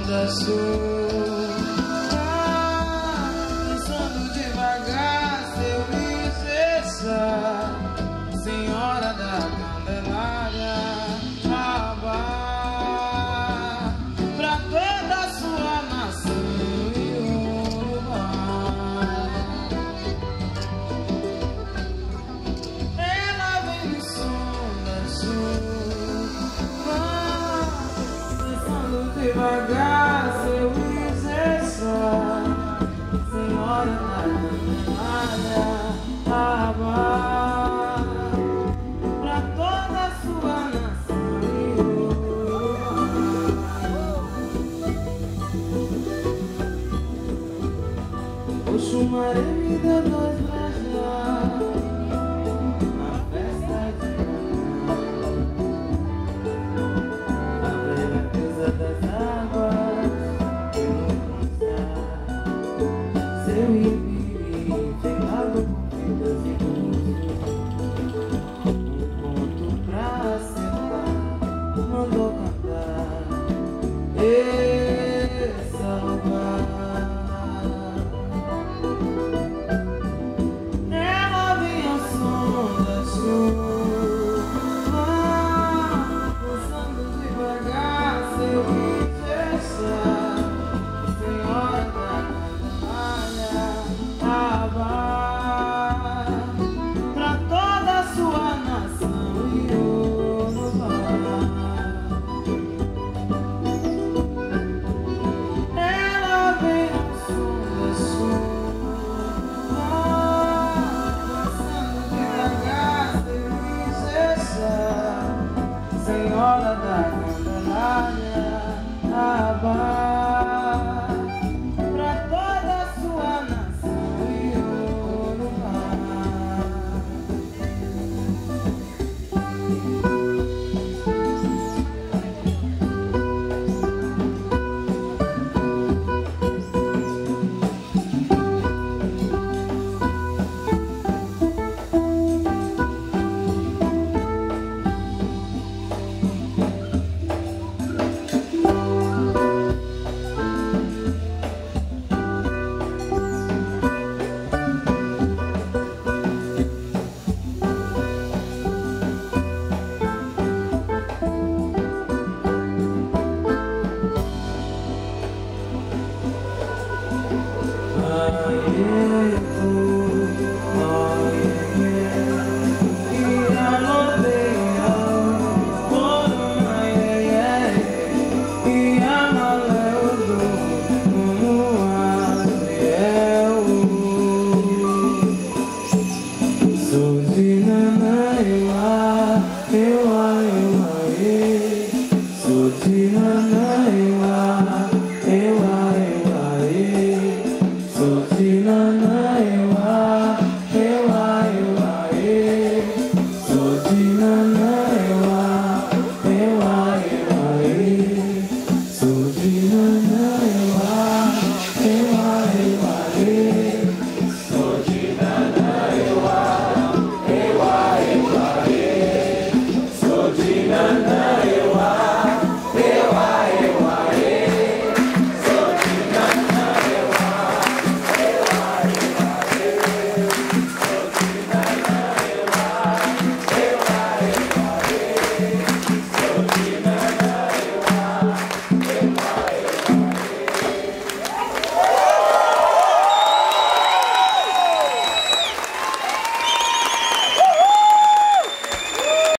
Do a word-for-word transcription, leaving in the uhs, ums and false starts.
Zona Sul. Ah, dançando devagar, seu licença, Senhora da Candelária, Aba, pra toda a sua nação Iorubá. Ela vem no som da sul, ah, dançando devagar, seu licença, Senhora da Candelária, Aba, pra toda a sua nação Iorubá. Oxumaré me deu dois brajás na festa de Natal, a velha deusa das águas que no cansar seu ibiri velado com vidas e luzes, um ponto pra sentar, mandou cantar e salvar. Ela vem ao som da chuva, dançando devagar, seu licença, Senhora da Candelária, Aba, pra toda a sua nação Iorubá. Ela vem ao som da chuva, dançando devagar, seu licença, Senhora da Candelária, Aba, pra toda a sua nação Iorubá. Aê.